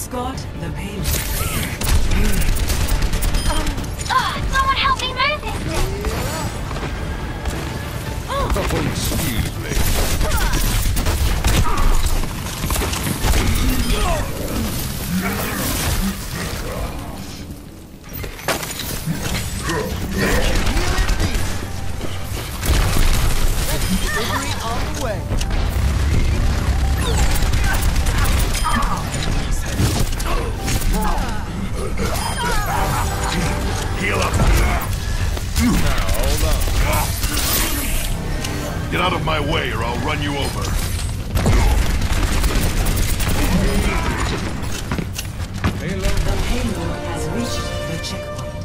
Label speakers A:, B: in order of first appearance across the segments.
A: Escort the payload.
B: Someone help me move this thing!
C: Oh, excuse me.
D: Delivery on the way.
C: Heal up. Now, hold on. Get out of my way or I'll run you over.
A: The payload has reached the checkpoint.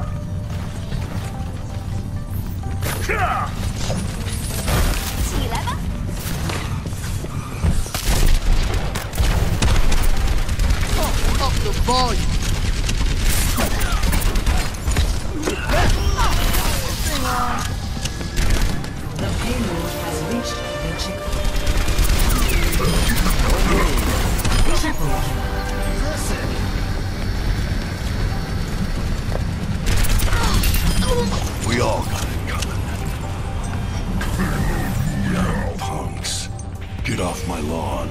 B: See you later.
D: Up the volume.
A: The payload has reached the checkpoint. Triple kill.
C: We all got it coming. Young punks. Get off my lawn.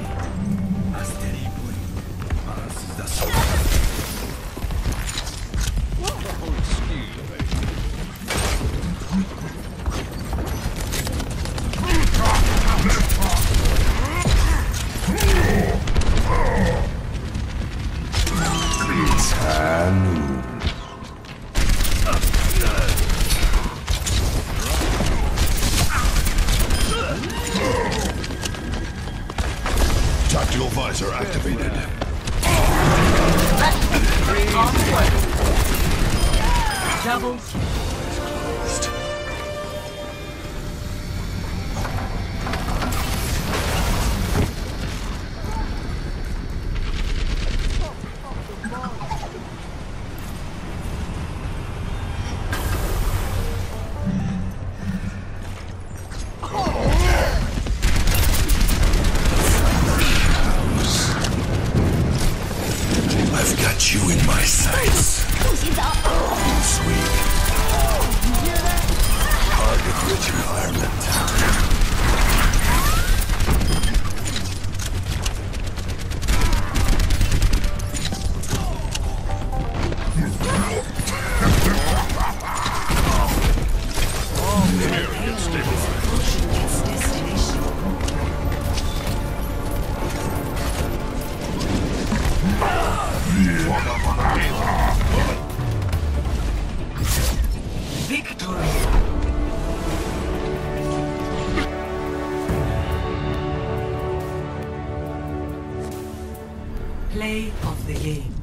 C: Tactical visor activated.
A: Double
C: I've got you in my sights. Sweet. Target-rich environment. Area stabilized.
A: its destination. Victory! Play of the game.